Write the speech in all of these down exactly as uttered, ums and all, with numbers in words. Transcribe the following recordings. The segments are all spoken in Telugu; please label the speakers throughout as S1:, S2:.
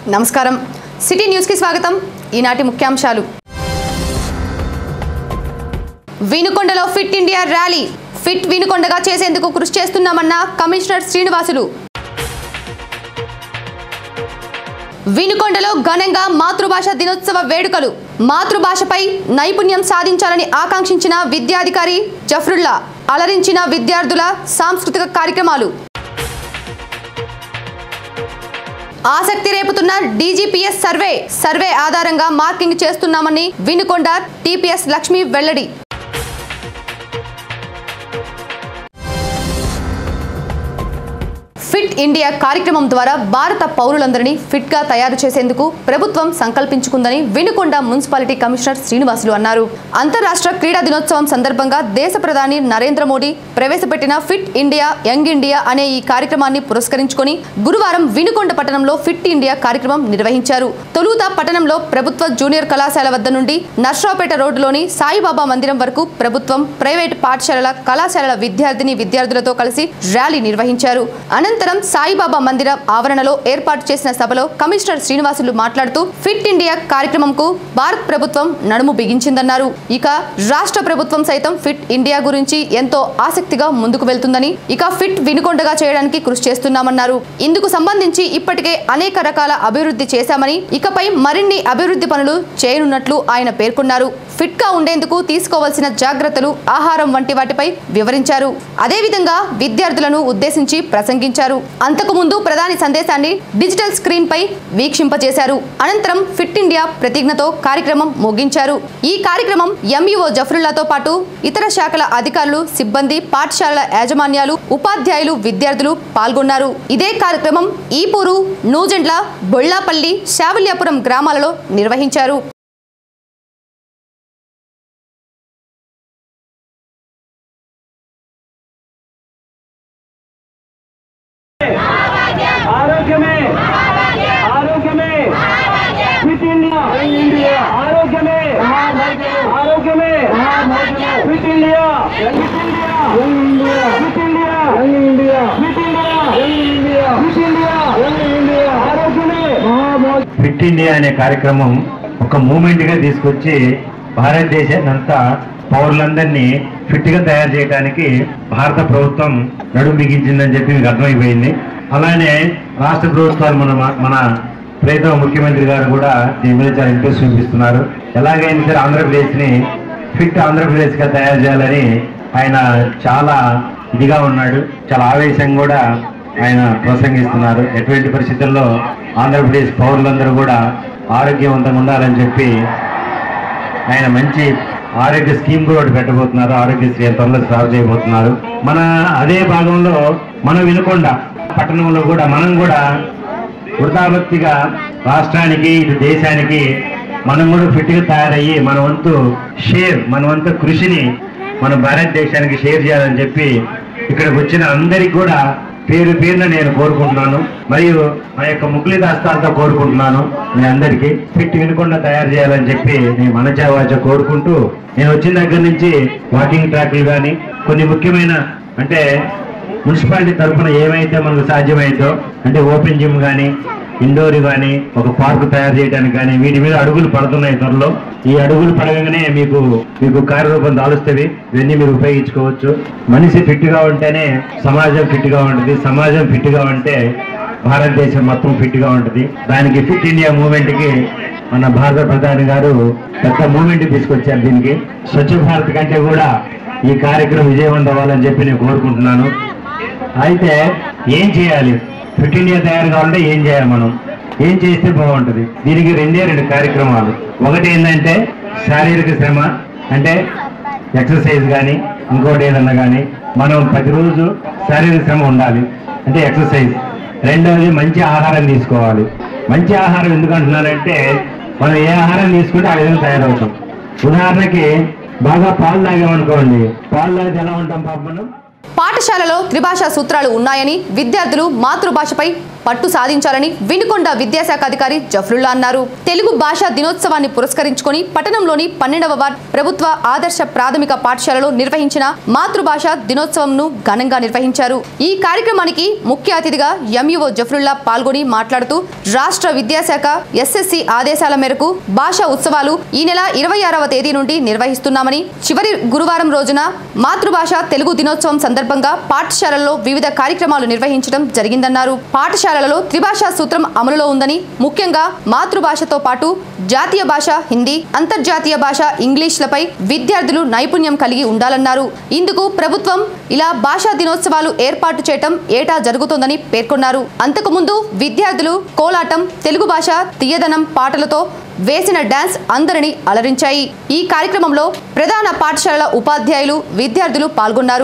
S1: నమస్కారం సిటీ న్యూస్ కి స్వాగతం ఈనాటి ముఖ్యాంశాలు వినుకొండలో ఫిట్ ఇండియా ర్యాలీ ఫిట్ వినుకొండగా చేసేందుకు కృషి చేస్తున్నామన్న కమిషనర్ శ్రీనివాసులు వినుకొండలో ఘనంగా మాతృభాష దినోత్సవ వేడుకలు మాతృభాషపై నైపుణ్యం సాధించాలని ఆకాంక్షించిన విద్యాధికారి జఫరుల్లా అలరించిన విద్యార్థుల సాంస్కృతిక కార్యక్రమాలు ఆసక్తి రేపుతున్న డీజీపీఎస్ సర్వే సర్వే ఆధారంగా మార్కింగ్ చేస్తున్నామని వినుకొండ టీపీఎస్ లక్ష్మి వెల్లడి ఫిట్ ఇండియా కార్యక్రమం ద్వారా భారత పౌరులందరినీ ఫిట్ గా తయారు చేసేందుకు ప్రభుత్వం సంకల్పించుకుందని వినుకొండ మున్సిపాలిటీ కమిషనర్ శ్రీనివాసులు అన్నారు. అంతర్రాష్ట్ర క్రీడా దినోత్సవం సందర్భంగా దేశ ప్రధాని నరేంద్ర మోడీ ప్రవేశపెట్టిన ఫిట్ ఇండియా యంగ్ ఇండియా అనే ఈ కార్యక్రమాన్ని పురస్కరించుకొని గురువారం వినుకొండ పట్టణంలో ఫిట్ ఇండియా కార్యక్రమం నిర్వహించారు. తొలుత పట్టణంలో ప్రభుత్వ జూనియర్ కళాశాల వద్ద నుండి నర్సరావుపేట రోడ్డులోని సాయిబాబా మందిరం వరకు ప్రభుత్వం ప్రైవేట్ పాఠశాలల కళాశాలల విద్యార్థిని విద్యార్థులతో కలిసి ర్యాలీ నిర్వహించారు. అనంతరం సాయిబాబా మందిరం ఆవరణలో ఏర్పాటు చేసిన సభలో కమిషనర్ శ్రీనివాసులు మాట్లాడుతూ ఫిట్ ఇండియా కార్యక్రమంకు భారత ప్రభుత్వం నడుము బిగించిందన్నారు. ఇక రాష్ట్ర ప్రభుత్వం సైతం ఫిట్ ఇండియా గురించి ఎంతో ఆసక్తిగా ముందుకు వెళ్తుందని ఇక ఫిట్ వినుకొండగా చేయడానికి కృషి చేస్తున్నామన్నారు. ఇందుకు సంబంధించి ఇప్పటికే అనేక రకాల అభివృద్ధి చేశామని ఇకపై మరిన్ని అభివృద్ధి పనులు చేయనున్నట్లు ఆయన పేర్కొన్నారు. ఫిట్ గా ఉండేందుకు తీసుకోవాల్సిన జాగ్రత్తలు ఆహారం వంటి వాటిపై వివరించారు. అదేవిధంగా విద్యార్థులను ఉద్దేశించి ప్రసంగించారు. అంతకు ముందు ప్రధాని సందేశాన్ని డిజిటల్ స్క్రీన్ పై వీక్షింపజేశారు. అనంతరం ఫిట్ ఇండియా ప్రతిజ్ఞతో కార్యక్రమం ముగించారు. ఈ కార్యక్రమం ఎంఈఓ జఫరుల్లాతో పాటు ఇతర శాఖల అధికారులు సిబ్బంది పాఠశాలల యాజమాన్యాలు ఉపాధ్యాయులు విద్యార్థులు పాల్గొన్నారు. ఇదే కార్యక్రమం ఈపూరు నూజెండ్ల బొళ్లాపల్లి శావల్యాపురం గ్రామాలలో నిర్వహించారు.
S2: ఆరోగ్యమే ఆరోగ్యమే ఫిట్ ఇండియా ఆరోగ్యమే ఆరోగ్యమే fit India fit India fit India fit India ఆరోగ్యమే.
S3: ఫిట్ ఇండియా అనే కార్యక్రమం ఒక మూమెంట్ గా తీసుకొచ్చి భారతదేశాన్ని అంతా పౌరులందరినీ ఫిట్ గా తయారు చేయడానికి భారత ప్రభుత్వం నడుము బిగించిందని చెప్పి మీకు అర్థమైపోయింది. అలానే రాష్ట్ర ప్రభుత్వాలు మన మన ప్రియతమ ముఖ్యమంత్రి గారు కూడా దీని మీద చాలా ఇంట్రెస్ట్ చూపిస్తున్నారు. ఎలాగైనా సరే ఆంధ్రప్రదేశ్ ని ఫిట్ ఆంధ్రప్రదేశ్ గా తయారు చేయాలని ఆయన చాలా ఇదిగా ఉన్నాడు. చాలా ఆవేశంగా కూడా ఆయన ప్రసంగిస్తున్నారు. ఎటువంటి పరిస్థితుల్లో ఆంధ్రప్రదేశ్ పౌరులందరూ కూడా ఆరోగ్యవంతంగా ఉండాలని చెప్పి ఆయన మంచి ఆరోగ్య స్కీమ్ కూడా ఒకటి పెట్టబోతున్నారు. ఆరోగ్యశ్రీ త్వరలో స్టార్ట్ చేయబోతున్నారు. మన అదే భాగంలో మనం వినుకొండ పట్టణంలో కూడా మనం కూడా వృధాభక్తిగా రాష్ట్రానికి ఇటు దేశానికి మనం కూడా ఫిట్గా తయారయ్యి మన వంతు షేర్ మన వంతు కృషిని మన భారతదేశానికి షేర్ చేయాలని చెప్పి ఇక్కడికి వచ్చిన అందరికి కూడా పేరు పేరున నేను కోరుకుంటున్నాను. మరియు మా యొక్క ముగ్గులి దాస్తాలతో కోరుకుంటున్నాను. మీ అందరికీ ఫిట్ వినుకొండ తయారు చేయాలని చెప్పి నేను మనచావాచ కోరుకుంటూ నేను వచ్చిన దగ్గర నుంచి వాకింగ్ ట్రాక్లు కానీ కొన్ని ముఖ్యమైన అంటే మున్సిపాలిటీ తరఫున ఏమైతే మనకు సాధ్యమైందో అంటే ఓపెన్ జిమ్ కానీ ఇండోర్ కానీ ఒక పార్కు తయారు చేయడానికి కానీ వీటి మీద అడుగులు పడుతున్నాయి త్వరలో. ఈ అడుగులు పడగానే మీకు మీకు కార్యరూపం దాలుస్తుంది. ఇవన్నీ మీరు ఉపయోగించుకోవచ్చు. మనిషి ఫిట్ గా ఉంటేనే సమాజం ఫిట్ గా ఉంటుంది. సమాజం ఫిట్ గా ఉంటే భారతదేశం మొత్తం ఫిట్ గా ఉంటుంది. దానికి ఫిట్ ఇండియా మూవ్మెంట్ కి మన భారత ప్రధాని గారు పెద్ద మూవ్మెంట్ తీసుకొచ్చారు. దీనికి స్వచ్ఛ భారత్ కంటే కూడా ఈ కార్యక్రమం విజయవంతం అవ్వాలని చెప్పి నేను కోరుకుంటున్నాను. అయితే ఏం చేయాలి? ఫిట్ ఇండియా తయారు కావాలంటే ఏం చేయాలి? మనం ఏం చేస్తే బాగుంటుంది? దీనికి రెండే రెండు కార్యక్రమాలు. ఒకటి ఏంటంటే శారీరక శ్రమ అంటే ఎక్సర్సైజ్ కానీ ఇంకోటి ఏదన్నా కానీ మనం ప్రతిరోజు శారీరక శ్రమ ఉండాలి అంటే ఎక్సర్సైజ్. రెండవది మంచి ఆహారం తీసుకోవాలి. మంచి ఆహారం ఎందుకు అంటున్నారంటే మనం ఏ ఆహారం తీసుకుంటే ఆ విధంగా తయారవుతాం. ఉదాహరణకి బాగా పాలు తాగామనుకోండి, పాలు తాగితే ఎలా ఉంటాం పాప మనం?
S1: పాఠశాలలో త్రిభాషా సూత్రాలు ఉన్నాయని విద్యార్థులు మాతృభాషపై పట్టు సాధించాలని వినుకొండ విద్యాశాఖ అధికారి జఫరుల్లా అన్నారు. తెలుగు భాషా దినోత్సవాన్ని పురస్కరించుకొని పట్టణంలోని పన్నెండవ వార్డ్ ప్రభుత్వ ఆదర్శ ప్రాథమిక పాఠశాలలో నిర్వహించిన మాతృభాష దినోత్సవంను ఘనంగా నిర్వహించారు. ఈ కార్యక్రమానికి ముఖ్య అతిథిగా ఎంఈఓ జఫరుల్లా పాల్గొని మాట్లాడుతూ రాష్ట్ర విద్యాశాఖ ఎస్ఎస్సి ఆదేశాల మేరకు భాషా ఉత్సవాలు ఈ నెల ఇరవై ఆరవ తేదీ నుండి నిర్వహిస్తున్నామని, చివరి గురువారం రోజున మాతృభాష తెలుగు దినోత్సవం సందర్భంగా పాఠశాలల్లో వివిధ కార్యక్రమాలు నిర్వహించడం జరిగిందన్నారు. పాఠశాలలలో త్రిభాషా సూత్రం అమలులో ఉందని, ముఖ్యంగా మాతృభాషతో పాటు జాతీయ భాష హిందీ, అంతర్జాతీయ భాష ఇంగ్లీష్లపై విద్యార్థులు నైపుణ్యం కలిగి ఉండాలన్నారు. ఇందుకు ప్రభుత్వం ఇలా భాషా దినోత్సవాలు ఏర్పాటు చేయటం ఏటా జరుగుతోందని పేర్కొన్నారు. అంతకుముందు విద్యార్థులు కోలాటం, తెలుగు భాష తీయదనం పాటలతో వేసిన డాన్స్ అందరినీ అలరించాయి. ఈ కార్యక్రమంలో ప్రధాన పాఠశాలల ఉపాధ్యాయులు, విద్యార్థులు పాల్గొన్నారు.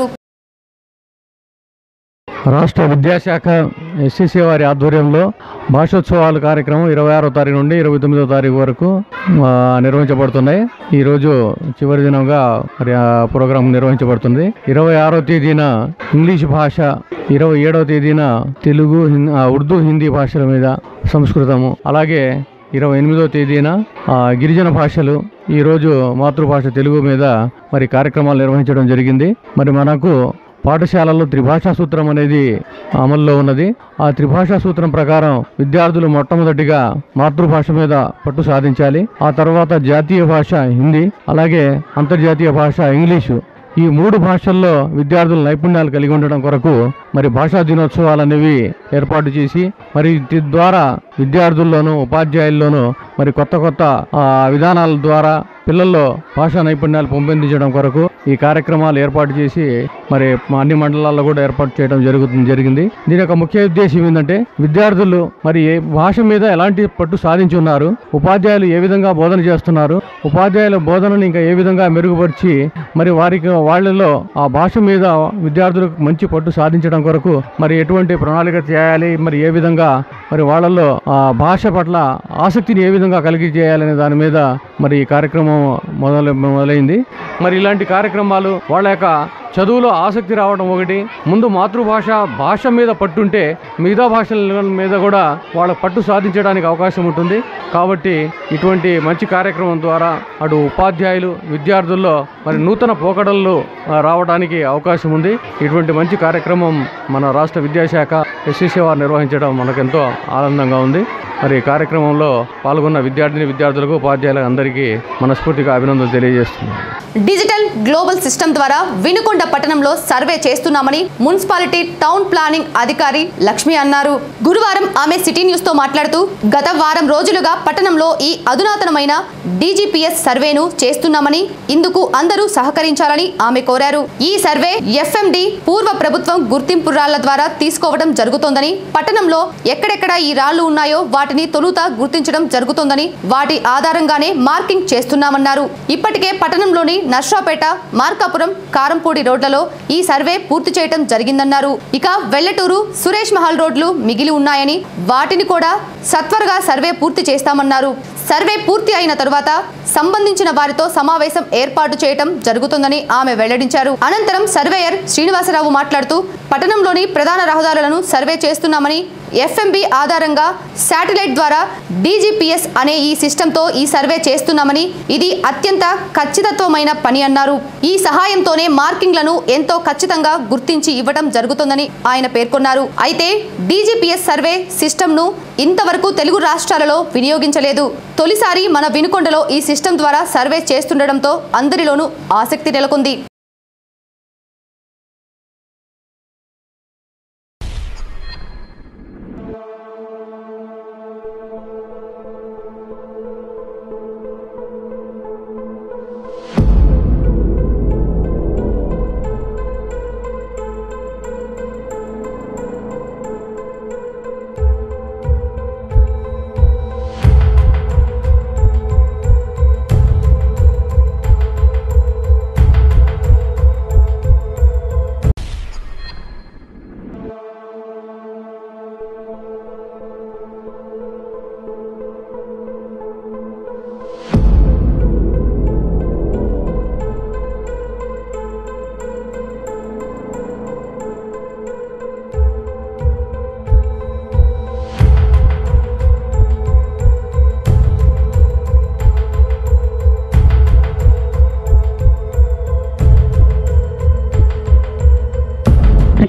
S4: రాష్ట్ర విద్యాశాఖ ఎస్సీసీ వారి ఆధ్వర్యంలో భాషోత్సవాల కార్యక్రమం ఇరవై ఆరో తారీఖు నుండి ఇరవై తొమ్మిదో తారీఖు వరకు నిర్వహించబడుతున్నాయి. ఈరోజు చివరి దినంగా మరి ఆ ప్రోగ్రాం నిర్వహించబడుతుంది. ఇరవై ఆరో తేదీన ఇంగ్లీష్ భాష, ఇరవై ఏడవ తేదీన తెలుగు, ఉర్దూ, హిందీ భాషల మీద సంస్కృతము, అలాగే ఇరవై ఎనిమిదో తేదీన గిరిజన భాషలు, ఈరోజు మాతృభాష తెలుగు మీద మరి కార్యక్రమాలు నిర్వహించడం జరిగింది. మరి మనకు పాఠశాలల్లో త్రిభాషా సూత్రం అనేది అమల్లో ఉన్నది. ఆ త్రిభాషా సూత్రం ప్రకారం విద్యార్థులు మొట్టమొదటిగా మాతృభాష మీద పట్టు సాధించాలి. ఆ తర్వాత జాతీయ భాష హిందీ, అలాగే అంతర్జాతీయ భాష ఇంగ్లీషు. ఈ మూడు భాషల్లో విద్యార్థుల నైపుణ్యాలు కలిగి ఉండడం కొరకు మరి భాషా దినోత్సవాలు అనేవి ఏర్పాటు చేసి మరి ద్వారా విద్యార్థుల్లోనూ ఉపాధ్యాయుల్లోనూ మరి కొత్త కొత్త విధానాల ద్వారా పిల్లల్లో భాషా నైపుణ్యాలు పెంపొందించడం కొరకు ఈ కార్యక్రమాలు ఏర్పాటు చేసి మరి అన్ని మండలాల్లో కూడా ఏర్పాటు చేయడం జరుగుతుంది జరిగింది దీని యొక్క ముఖ్య ఉద్దేశం ఏంటంటే విద్యార్థులు మరి ఏ భాష మీద ఎలాంటి పట్టు సాధించి ఉన్నారు, ఉపాధ్యాయులు ఏ విధంగా బోధన చేస్తున్నారు, ఉపాధ్యాయుల బోధనను ఇంకా ఏ విధంగా మెరుగుపరిచి మరి వారికి వాళ్ళలో ఆ భాష మీద విద్యార్థులకు మంచి పట్టు సాధించడం కొరకు మరి ఎటువంటి ప్రణాళిక చేయాలి, మరి ఏ విధంగా మరి వాళ్ళల్లో ఆ భాష పట్ల ఆసక్తిని ఏ విధంగా కలిగి చేయాలనే దాని మీద మరి ఈ కార్యక్రమం మొదలు మొదలైంది. మరి ఇలాంటి కార్యక్రమాలు వాళ్ళ యొక్క చదువులో ఆసక్తి రావడం ఒకటి, ముందు మాతృభాష భాష మీద పట్టుంటే మిగతా భాషల మీద కూడా వాళ్ళ పట్టు సాధించడానికి అవకాశం ఉంటుంది. కాబట్టి ఇటువంటి మంచి కార్యక్రమం ద్వారా అటు ఉపాధ్యాయులు విద్యార్థుల్లో మరి నూతన పోకడలు రావడానికి అవకాశం ఉంది. ఇటువంటి మంచి కార్యక్రమం మన రాష్ట్ర విద్యాశాఖ ఎస్సీసీ వారు నిర్వహించడం మనకెంతో ఆనందంగా ఉంది. మరి ఈ కార్యక్రమంలో పాల్గొన్న విద్యార్థిని విద్యార్థులకు ఉపాధ్యాయులకు అందరికీ మనస్ఫూర్తిగా అభినందనలు తెలియజేస్తున్నాను.
S1: డిజిటల్ గ్లోబల్ సిస్టమ్ ద్వారా వినుకొండ పట్టణంలో సర్వే చేస్తున్నామని మున్సిపాలిటీ టౌన్ ప్లానింగ్ అధికారి లక్ష్మి అన్నారు. గురువారం ఆమె సిటీ న్యూస్ తో మాట్లాడుతూ గత వారం రోజులుగా పట్టణంలో ఈ అధునాతనమైన డీజీపీఎస్ సర్వేను చేస్తున్నామని, ఇందుకు అందరూ సహకరించాలని ఆమె కోరారు. ఈ సర్వే ఎఫ్ఎండి పూర్వ ప్రభుత్వం గుర్తింపు రాళ్ల ద్వారా తీసుకోవడం జరుగుతోందని, పట్టణంలో ఎక్కడెక్కడ ఈ రాళ్లు ఉన్నాయో వాటిని తొలుత గుర్తించడం జరుగుతోందని, వాటి ఆధారంగానే మార్కింగ్ చేస్తున్నామన్నారు. ఇప్పటికే పట్టణంలోని నర్సాపేట, మార్కాపురం, కారంపూడి రోడ్లలో ఈ సర్వే పూర్తి చేయడం జరిగిందన్నారు. ఇక వెల్లటూరు, సురేష్ మహల్ రోడ్లు మిగిలి ఉన్నాయని, వాటిని కూడా సత్వరగా సర్వే పూర్తి చేస్తామన్నారు. సర్వే పూర్తి అయిన తరువాత సంబంధించిన వారితో సమావేశం ఏర్పాటు చేయటం జరుగుతుందని ఆమె వెల్లడించారు. అనంతరం సర్వేయర్ శ్రీనివాసరావు మాట్లాడుతూ పట్టణంలోని ప్రధాన రహదారులను సర్వే చేస్తున్నామని, ఎఫ్ఎంబి ఆధారంగా శాటిలైట్ ద్వారా డీజీపీఎస్ అనే ఈ సిస్టంతో ఈ సర్వే చేస్తున్నామని, ఇది అత్యంత ఖచ్చితత్వమైన పని అన్నారు. ఈ సహాయంతోనే మార్కింగ్లను ఎంతో ఖచ్చితంగా గుర్తించి ఇవ్వడం జరుగుతుందని ఆయన పేర్కొన్నారు. అయితే డీజీపీఎస్ సర్వే సిస్టంను ఇంతవరకు తెలుగు రాష్ట్రాలలో వినియోగించలేదు. తొలిసారి మన వినుకొండలో ఈ సిస్టం ద్వారా సర్వే చేస్తుండటంతో అందరిలోనూ ఆసక్తి నెలకొంది.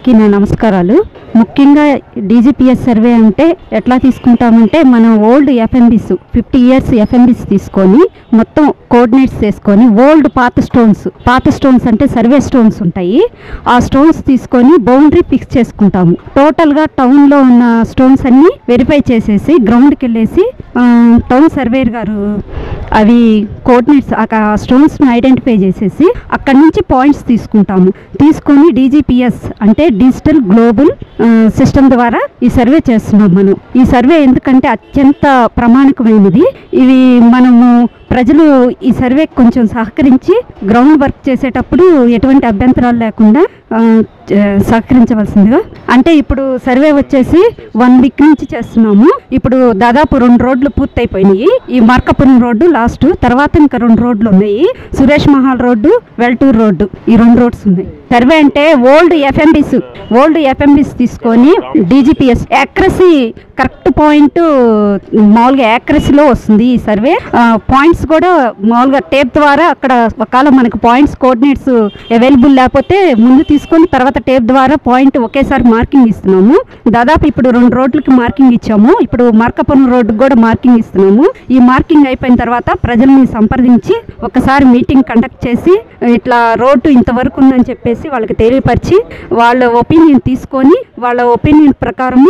S5: అందరికీ నా నమస్కారాలు. ముఖ్యంగా డీజీపీఎస్ సర్వే అంటే ఎట్లా తీసుకుంటామంటే మనం old FMBs fifty years FMBs తీసుకొని మొత్తం కోఆర్డినేట్స్ చేసుకొని ఓల్డ్ పాత స్టోన్స్ పాత స్టోన్స్ అంటే సర్వే స్టోన్స్ ఉంటాయి. ఆ స్టోన్స్ తీసుకొని బౌండరీ ఫిక్స్ చేసుకుంటాము. టోటల్గా టౌన్లో ఉన్న స్టోన్స్ అన్నీ వెరిఫై చేసేసి గ్రౌండ్కి వెళ్ళేసి టౌన్ సర్వేయర్ గారు అవి కోఆర్డినేట్స్ ఆ స్టోన్స్ని ఐడెంటిఫై చేసేసి అక్కడి నుంచి పాయింట్స్ తీసుకుంటాము. తీసుకొని డీజీపీఎస్ అంటే డిజిటల్ గ్లోబల్ సిస్టమ్ ద్వారా ఈ సర్వే చేస్తున్నాం మనం. ఈ సర్వే ఎందుకంటే అత్యంత ప్రామాణికమైనది. ఇవి మనము ప్రజలు ఈ సర్వే కొంచెం సహకరించి గ్రౌండ్ వర్క్ చేసేటప్పుడు ఎటువంటి అభ్యంతరాలు లేకుండా సహకరించవలసిందిగా. అంటే ఇప్పుడు సర్వే వచ్చేసి వన్ వీక్ నుంచి చేస్తున్నాము. ఇప్పుడు దాదాపు రెండు రోడ్లు పూర్తయిపోయినాయి. ఈ మార్కాపురం రోడ్డు లాస్ట్, తర్వాత ఇంకా రెండు రోడ్లు ఉన్నాయి. సురేష్ మహాల్ రోడ్డు, వెల్టూర్ రోడ్డు, ఈ రెండు రోడ్స్ ఉన్నాయి. సర్వే అంటే ఓల్డ్ ఎఫ్ఎంబీస్ ఓల్డ్ ఎఫ్ఎంబీస్ తీసుకొని డీజీపీఎస్ యాక్రసీ కరెక్ట్ పాయింట్ మామూలుగా యాక్రసీలో వస్తుంది ఈ సర్వే. పాయింట్స్ కూడా మామూలుగా టేప్ ద్వారా అక్కడ ఒకవేళ మనకు పాయింట్స్ కోఆర్డినేట్స్ అవైలబుల్ లేకపోతే ముందు తీసుకొని తర్వాత టేప్ ద్వారా పాయింట్ ఒకేసారి మార్కింగ్ ఇస్తున్నాము. దాదాపు ఇప్పుడు రెండు రోడ్లకి మార్కింగ్ ఇచ్చాము. ఇప్పుడు మార్కాపురం రోడ్డుకి కూడా మార్కింగ్ ఇస్తున్నాము. ఈ మార్కింగ్ అయిపోయిన తర్వాత ప్రజల్ని సంప్రదించి ఒకసారి మీటింగ్ కండక్ట్ చేసి ఇట్లా రోడ్డు ఇంతవరకు ఉందని చెప్పేసి వాళ్ళకి తెలియపరిచి వాళ్ళ ఒపీనియన్ తీసుకొని వాళ్ళ ఒపీనియన్ ప్రకారము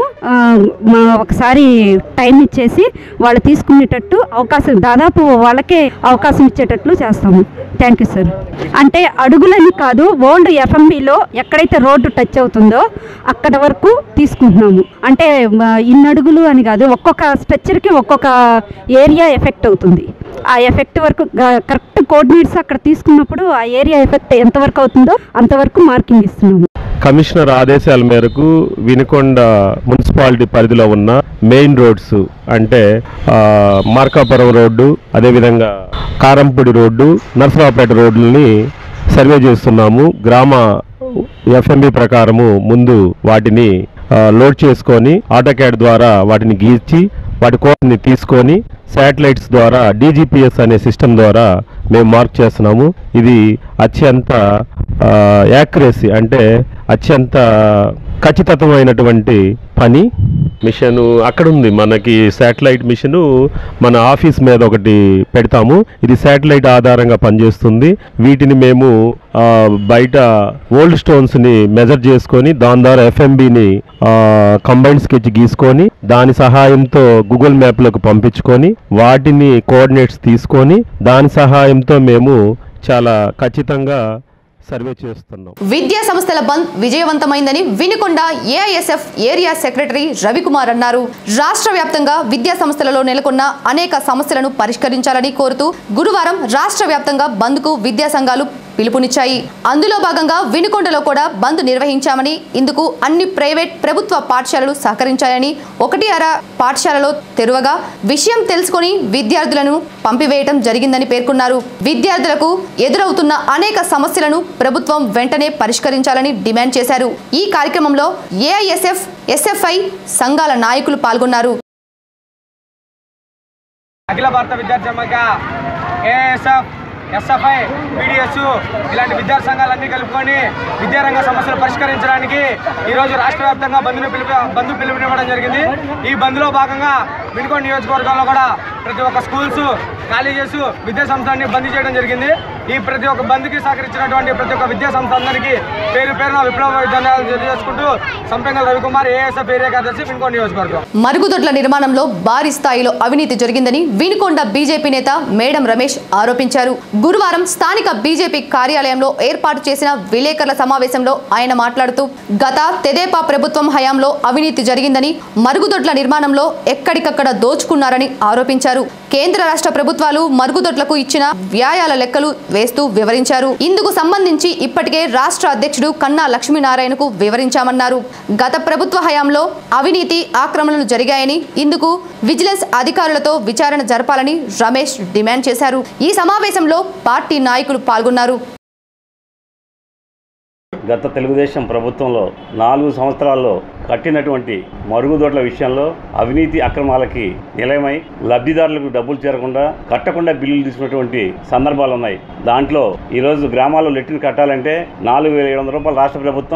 S5: ఒకసారి టైం ఇచ్చేసి వాళ్ళు తీసుకునేటట్టు అవకాశం దాదాపు వాళ్ళకే అవకాశం ఇచ్చేటట్లు చేస్తాము. Thank you sir. అంటే అడుగులని కాదు, ఓల్డ్ ఎఫ్ఎంబీలో ఎక్కడైతే రోడ్డు టచ్ అవుతుందో అక్కడ వరకు తీసుకుంటున్నాము. అంటే ఇన్ని అడుగులు అని కాదు, ఒక్కొక్క స్ట్రక్చర్కి ఒక్కొక్క ఏరియా ఎఫెక్ట్ అవుతుంది. ఆ ఎఫెక్ట్ వరకు కరెక్ట్ కోఆర్డినేట్స్ అక్కడ తీసుకున్నప్పుడు ఆ ఏరియా ఎఫెక్ట్ ఎంతవరకు అవుతుందో అంతవరకు మార్కింగ్ ఇస్తున్నాము.
S6: కమిషనర్ ఆదేశాల మేరకు వినుకొండ మున్సిపాలిటీ పరిధిలో ఉన్న మెయిన్ రోడ్స్ అంటే మార్కాపురం రోడ్డు, అదేవిధంగా కారంపూడి రోడ్డు, నర్సరావుపేట రోడ్లని సర్వే చేస్తున్నాము. గ్రామ ఎఫ్ఎంబి ప్రకారము ముందు వాటిని లోడ్ చేసుకొని ఆటోక్యాడ్ ద్వారా వాటిని గీర్చి వాటి కోడ్ని తీసుకొని శాటిలైట్స్ ద్వారా డీజీపీఎస్ అనే సిస్టమ్ ద్వారా మేము మార్క్ చేస్తున్నాము. ఇది అత్యంత యాక్యురసీ అంటే అత్యంత ఖచ్చితత్వమైనటువంటి పని. మిషన్ అక్కడ ఉంది మనకి, శాటిలైట్ మిషను మన ఆఫీస్ మీద ఒకటి పెడతాము. ఇది శాటిలైట్ ఆధారంగా పనిచేస్తుంది. వీటిని మేము బయట ఓల్డ్ స్టోన్స్ని మెజర్ చేసుకొని దాని ద్వారా ఎఫ్ఎంబిని కంబైన్డ్ స్కెచ్ గీసుకొని దాని సహాయంతో గూగుల్ మ్యాప్లోకి పంపించుకొని వాటిని కోఆర్డినేట్స్ తీసుకొని దాని సహాయంతో మేము చాలా ఖచ్చితంగా సర్వే చేస్తున్నాం.
S1: విద్యా సంస్థల బంద్ విజయవంతమైందని Vinukonda AISF area secretary Ravikumar అన్నారు. రాష్ట్ర వ్యాప్తంగా విద్యా సంస్థలలో నెలకొన్న అనేక సమస్యలను పరిష్కరించాలని కోరుతూ గురువారం రాష్ట్ర వ్యాప్తంగా బంద్ కు విద్యా సంఘాలు పిలుపునిచ్చాయి. అందులో భాగంగా వినుకొండలో కూడా బంద్ నిర్వహించామని, ఇందుకు అన్ని ప్రైవేట్ ప్రభుత్వ పాఠశాలలు సహకరించాయని, ఒకటి అర పాఠశాలలో తెరువగా విషయం తెలుసుకొని విద్యార్థులను పంపివేయడం జరిగిందని పేర్కొన్నారు. విద్యార్థులకు ఎదురవుతున్న అనేక సమస్యలను ప్రభుత్వం వెంటనే పరిష్కరించాలని డిమాండ్ చేశారు. ఈ కార్యక్రమంలో ఏఐఎస్ఎఫ్, ఎస్ఎఫ్ఐ సంఘాల నాయకులు పాల్గొన్నారు.
S2: అఖిల భారత విద్యార్థి సమాఖ్య, ఏఐఎస్ఎఫ్, ఎస్ఎఫ్ఐ, పీడిఎస్ ఇలాంటి విద్యార్థి సంఘాలన్నీ కలుపుకొని విద్యారంగ సమస్యలు పరిష్కరించడానికి ఈరోజు రాష్ట్ర వ్యాప్తంగా బంద్ను పిలుపు బంద్ పిలుపునివ్వడం జరిగింది. ఈ బంద్లో భాగంగా వినుకొండ నియోజకవర్గంలో కూడా ప్రతి ఒక్క స్కూల్స్, కాలేజెస్, విద్యా సంస్థలన్నీ బంద్ చేయడం జరిగింది. ఈ ప్రతి ఒక్క బంద్కి సహకరించినటువంటి ప్రతి ఒక్క విద్యా సంస్థ అందరికీ పేరు పేరున విప్లవ ధన్యవాదాలు తెలియజేసుకుంటూ సంపెంగల్ రవికుమార్, ఏఎస్ఎఫ్ ఏరియా కార్యదర్శి, వినుకొండ నియోజకవర్గం.
S1: మరుగుదొడ్ల నిర్మాణంలో భారీ స్థాయిలో అవినీతి జరిగిందని వినుకొండ బీజేపీ నేత మేడం రమేష్ ఆరోపించారు. గురువారం స్థానిక బీజేపీ కార్యాలయంలో ఏర్పాటు చేసిన విలేకరుల సమావేశంలో ఆయన మాట్లాడుతూ గత తెదేపా ప్రభుత్వం హయాంలో అవినీతి జరిగిందని, మరుగుదొడ్ల నిర్మాణంలో ఎక్కడికక్కడ దోచుకున్నారని ఆరోపించారు. కేంద్ర రాష్ట్ర ప్రభుత్వాలు మరుగుదొడ్లకు ఇచ్చిన వ్యాయాల లెక్కలు వేస్తూ వివరించారు. ఇందుకు సంబంధించి ఇప్పటికే రాష్ట్ర అధ్యక్షుడు కన్నా లక్ష్మీనారాయణకు వివరించామన్నారు. గత ప్రభుత్వ హయాంలో అవినీతి ఆక్రమణలు జరిగాయని, ఇందుకు విజిలెన్స్ అధికారులతో విచారణ జరపాలని రమేష్ డిమాండ్ చేశారు. ఈ సమావేశంలో పార్టీ నాయకులు పాల్గొన్నారు.
S7: గత తెలుగుదేశం ప్రభుత్వంలో నాలుగు సంవత్సరాల్లో కట్టినటువంటి మరుగుదొడ్ల విషయంలో అవినీతి అక్రమాలకి నిలయమై లబ్ధిదారులకు డబ్బులు చేరకుండా కట్టకుండా బిల్లులు తీసుకున్నటువంటి సందర్భాలు ఉన్నాయి. దాంట్లో ఈరోజు గ్రామాల్లో లెట్రిన్ కట్టాలంటే నాలుగు వేల ఏడు వందల రూపాయలు రాష్ట్ర ప్రభుత్వం,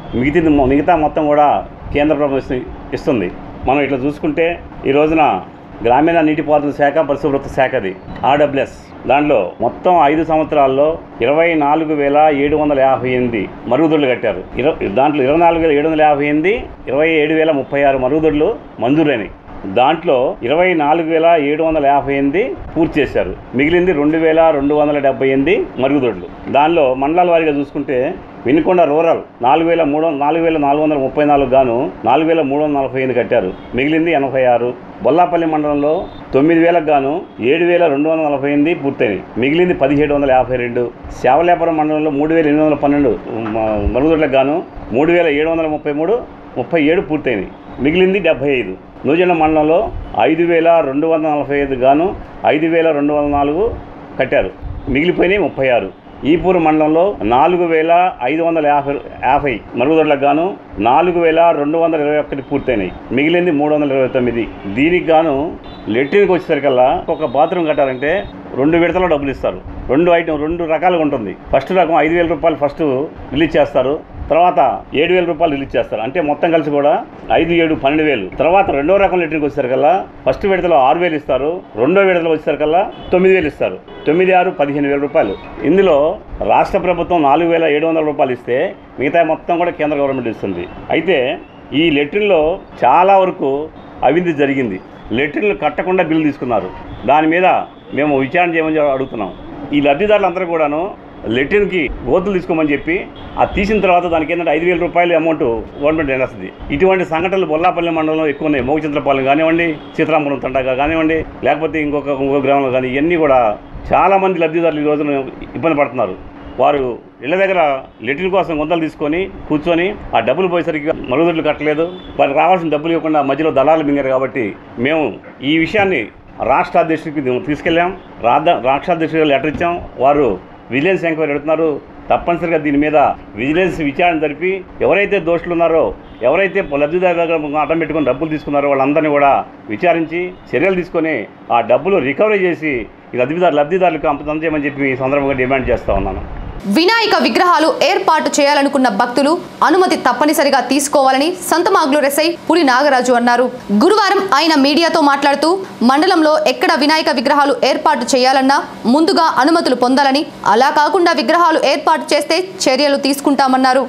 S7: మిగతా మిగతా మొత్తం కూడా కేంద్ర ప్రభుత్వం ఇస్తుంది. మనం ఇట్లా చూసుకుంటే ఈ రోజున గ్రామీణ నీటిపారుదల శాఖ, పరిశుభ్రత శాఖది ఆర్డబ్ల్యూఎస్, దాంట్లో మొత్తం ఐదు సంవత్సరాల్లో ఇరవై నాలుగు వేల ఏడు వందల యాభై ఎనిమిది మరుగుదొడ్లు కట్టారు. ఇరవై దాంట్లో ఇరవై నాలుగు వేల ఏడు వందల యాభై ఎనిమిది ఇరవై ఏడు వేల ముప్పై ఆరు మరుగుదొడ్లు మంజూరైనవి. దాంట్లో ఇరవై నాలుగు వేల ఏడు వందల యాభై ఎనిమిది పూర్తి చేశారు. మిగిలింది రెండు వేల రెండు వందల డెబ్బై ఎనిమిది మరుగుదొడ్లు. దానిలో మండలాల వారీగా చూసుకుంటే వినుకొండ రూరల్ నాలుగు వేల మూడు నాలుగు వేల నాలుగు వందల ముప్పై నాలుగు గాను నాలుగు వేల మూడు వందల నలభై ఎనిమిది కట్టారు. మిగిలింది ఎనభై ఆరు. బొల్లాపల్లి మండలంలో తొమ్మిది వేలకు గాను ఏడు వేల రెండు వందల నలభై ఎనిమిది పూర్తయినాయి. మిగిలింది పదిహేడు వందల యాభై రెండు. శావలేపురం మండలంలో మూడు వేల ఎనిమిది వందల పన్నెండు మరుగుదొడ్లకు గాను మూడు వేల ఏడు వందల ముప్పై మూడు ముప్పై ఏడు పూర్తయినాయి. మిగిలింది డెబ్బై ఐదు. నూజెండ మండలంలో ఐదు వేల రెండు వందల నలభై ఐదు గాను ఐదు వేల రెండు వందల నాలుగు కట్టారు. మిగిలిపోయినాయి ముప్పై ఆరు. ఈపూరు మండలంలో నాలుగు వేల ఐదు వందల యాభై యాభై మరుగుదొడ్లకు గాను నాలుగు వేల రెండు వందల ఇరవై ఒకటి పూర్తయినాయి. మిగిలింది మూడు వందల ఇరవై తొమ్మిది. దీనికి గాను లెట్రిన్కి వచ్చేసరికల్లా ఒక బాత్రూమ్ కట్టాలంటే రెండు విడతలో డబ్బులు ఇస్తారు. రెండు ఐటమ్ రెండు రకాలుగా ఉంటుంది. ఫస్ట్ రకం ఐదు వేల రూపాయలు ఫస్ట్ రిలీజ్ చేస్తారు. తర్వాత ఏడు వేల రూపాయలు రిలీజ్ చేస్తారు. అంటే మొత్తం కలిసి కూడా ఐదు ఏడు పన్నెండు వేలు. తర్వాత రెండో రకం లెట్రిన్కి వచ్చేసరికల్లా ఫస్ట్ విడతలో ఆరు వేలు ఇస్తారు. రెండో విడతలో వచ్చేసరికల్లా తొమ్మిది వేలు ఇస్తారు. తొమ్మిది ఆరు పదిహేను వేల రూపాయలు. ఇందులో రాష్ట్ర ప్రభుత్వం నాలుగు వేల ఏడు వందల రూపాయలు ఇస్తే మిగతా మొత్తం కూడా కేంద్ర గవర్నమెంట్ ఇస్తుంది. అయితే ఈ లెట్రిన్లో చాలా వరకు అవినీతి జరిగింది. లెట్రిన్లు కట్టకుండా బిల్లు తీసుకున్నారు. దాని మీద మేము విచారణ చేయమని అడుగుతున్నాం. ఈ లబ్ధిదారులందరూ కూడాను లెట్రిన్కి గోతులు తీసుకోమని చెప్పి ఆ తీసిన తర్వాత దానికి ఏంటంటే ఐదు వేల రూపాయలు అమౌంట్ గవర్నమెంట్ వేస్తుంది. ఇటువంటి సంఘటనలు బొల్లాపల్లి మండలంలో ఎక్కువ ఉన్నాయి. మోగచంద్రపాలెం కానివ్వండి, సీతారామపురం తండగా కానివ్వండి, లేకపోతే ఇంకొక ఇంకొక గ్రామంలో కానీ ఇవన్నీ కూడా చాలామంది లబ్ధిదారులు ఈ రోజున ఇబ్బంది పడుతున్నారు. వారు ఇళ్ల దగ్గర లెట్రిన్ కోసం గుంతలు తీసుకొని కూర్చొని ఆ డబ్బులు పోయేసరికి మరుగుదొడ్లు కట్టలేదు. వారికి రావాల్సిన డబ్బులు ఇవ్వకుండా మధ్యలో దళాలు మింగారు. కాబట్టి మేము ఈ విషయాన్ని రాష్ట్ర అధ్యక్షుడికి తీసుకెళ్ళాం. రాష్ట్ర అధ్యక్షుడికి లెటర్ ఇచ్చాం. వారు విజిలెన్స్ ఎంక్వైరీ పెడుతున్నారు. తప్పనిసరిగా దీని మీద విజిలెన్స్ విచారణ జరిపి ఎవరైతే దోషులు ఉన్నారో, ఎవరైతే లబ్ధిదారు దగ్గర అడ్డం పెట్టుకుని డబ్బులు తీసుకున్నారో వాళ్ళందరినీ కూడా విచారించి చర్యలు తీసుకొని ఆ డబ్బులు రికవరీ చేసి ఈ లబ్ధిదారు లబ్ధిదారులకు అందజేయమని చెప్పి ఈ సందర్భంగా డిమాండ్ చేస్తూ ఉన్నాను.
S1: వినాయక విగ్రహాలు ఏర్పాటు చేయాలనుకున్న భక్తులు అనుమతి తప్పనిసరిగా తీసుకోవాలని సంతమాగ్లూరు ఎస్ఐ పులి నాగరాజు అన్నారు. గురువారం ఆయన మీడియాతో మాట్లాడుతూ మండలంలో ఎక్కడ వినాయక విగ్రహాలు ఏర్పాటు చేయాలన్నా ముందుగా అనుమతులు పొందాలని, అలా కాకుండా విగ్రహాలు ఏర్పాటు చేస్తే చర్యలు తీసుకుంటామన్నారు.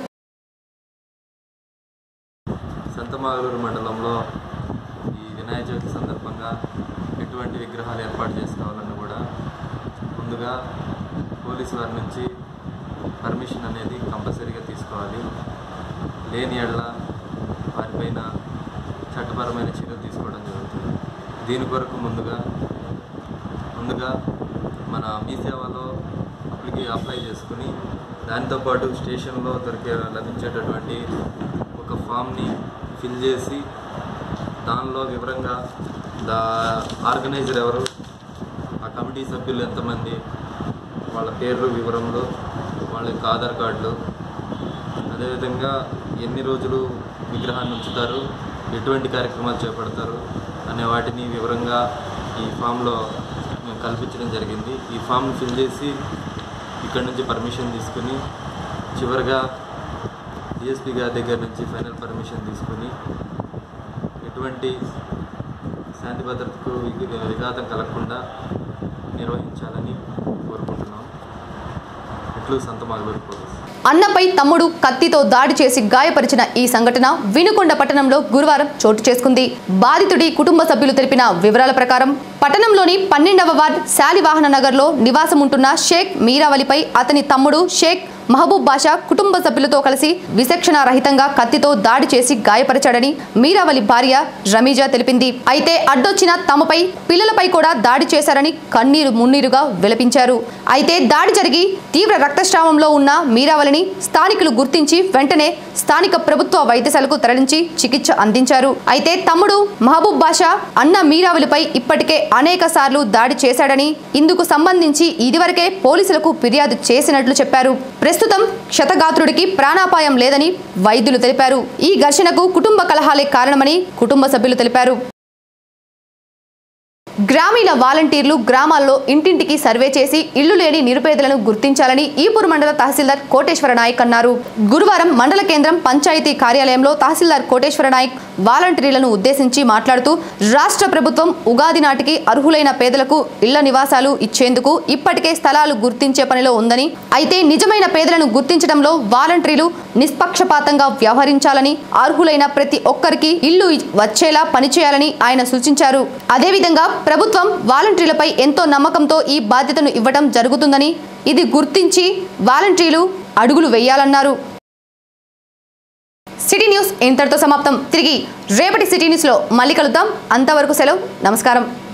S8: సంతమాగ్లూరు మండలంలో ఈ వినాయక చవితి సందర్భంగా ఎటువంటి విగ్రహాలు ఏర్పాటు చేసుకోవాలన్నా కూడా ముందుగా పోలీసు వారి నుంచి పర్మిషన్ అనేది కంపల్సరీగా తీసుకోవాలి. లేని ఎడల వారిపైన చట్టపరమైన చర్యలు తీసుకోవడం జరుగుతుంది. దీని కొరకు ముందుగా ముందుగా మన మీ సేవలో అప్లికే అప్లై చేసుకుని దాంతోపాటు స్టేషన్లో దొరికే లభించేటటువంటి ఒక ఫామ్ని ఫిల్ చేసి దానిలో వివరంగా దా ఆర్గనైజర్ ఎవరు, ఆ కమిటీ సభ్యులు ఎంతమంది, వాళ్ళ పేర్లు వివరంలో, వాళ్ళ యొక్క ఆధార్ కార్డులు, అదేవిధంగా ఎన్ని రోజులు విగ్రహాన్ని ఉంచుతారు, ఎటువంటి కార్యక్రమాలు చేపడతారు అనే వాటిని వివరంగా ఈ ఫామ్లో మేము కల్పించడం జరిగింది. ఈ ఫామ్ను ఫిల్ చేసి ఇక్కడ నుంచి పర్మిషన్ తీసుకుని చివరిగా డిఎస్పీ గారి దగ్గర నుంచి ఫైనల్ పర్మిషన్ తీసుకుని ఎటువంటి శాంతి భద్రతకు విఘాతం కలగకుండా నిర్వహించాలని కోరుకుంటున్నాం. ఇట్లు సంతమాగ్లూరు పోలీస్.
S1: అన్నపై తమ్ముడు కత్తితో దాడి చేసి గాయపరిచిన ఈ సంఘటన వినుకొండ పట్టణంలో గురువారం చోటు చేసుకుంది. బాధితుడి కుటుంబ సభ్యులు తెలిపిన వివరాల ప్రకారం పట్టణంలోని పన్నెండవ వార్డ్ శాలివాహన నగర్లో నివాసం ఉంటున్న షేక్ మీరావలిపై అతని తమ్ముడు షేక్ మహబూబ్ బాషా కుటుంబ సభ్యులతో కలిసి విచక్షణ రహితంగా కత్తితో దాడి చేసి గాయపరిచాడని మీరావలి భార్య రమీజా తెలిపింది. అయితే అడ్డొచ్చిన తమపై పిల్లలపై కూడా దాడి చేశారని కన్నీరు మున్నీరుగా విలపించారు. అయితే దాడి జరిగి తీవ్ర రక్తస్రావంలో ఉన్న మీరావలిని స్థానికులు గుర్తించి వెంటనే స్థానిక ప్రభుత్వ వైద్యశాలకు తరలించి చికిత్స అందించారు. అయితే తమ్ముడు మహబూబ్ బాషా అన్న మీరావలిపై ఇప్పటికే అనేక సార్లు దాడి చేశాడని, ఇందుకు సంబంధించి ఇదివరకే పోలీసులకు ఫిర్యాదు చేసినట్లు చెప్పారు. ప్రస్తుతం క్షతగాత్రుడికి ప్రాణాపాయం లేదని వైద్యులు తెలిపారు. ఈ ఘర్షణకు కుటుంబ కలహాలే కారణమని కుటుంబ సభ్యులు తెలిపారు. గ్రామీణ వాలంటీర్లు గ్రామాల్లో ఇంటింటికి సర్వే చేసి ఇళ్లు లేని నిరుపేదలను గుర్తించాలని ఈపూరు మండల తహసీల్దార్ కోటేశ్వర నాయక్ అన్నారు. గురువారం మండల కేంద్రం పంచాయతీ కార్యాలయంలో తహసీల్దార్ కోటేశ్వర నాయక్ వాలంటీర్లను ఉద్దేశించి మాట్లాడుతూ రాష్ట్ర ప్రభుత్వం ఉగాది నాటికి అర్హులైన పేదలకు ఇళ్ల నివాసాలు ఇచ్చేందుకు ఇప్పటికే స్థలాలు గుర్తించే పనిలో ఉందని, అయితే నిజమైన పేదలను గుర్తించడంలో వాలంటీర్లు నిష్పక్షపాతంగా వ్యవహరించాలని, అర్హులైన ప్రతి ఒక్కరికి ఇల్లు వచ్చేలా పనిచేయాలని ఆయన సూచించారు. అదేవిధంగా ప్రభుత్వం వాలంటీర్లపై ఎంతో నమ్మకంతో ఈ బాధ్యతను ఇవ్వడం జరుగుతుందని, ఇది గుర్తించి వాలంటీర్లు అడుగులు వేయాలన్నారు. సిటీ న్యూస్ ఇంతటితో సమాప్తం. తిరిగి రేపటి సిటీ న్యూస్లో మళ్ళీ కలుద్దాం. అంతవరకు సెలవు. నమస్కారం.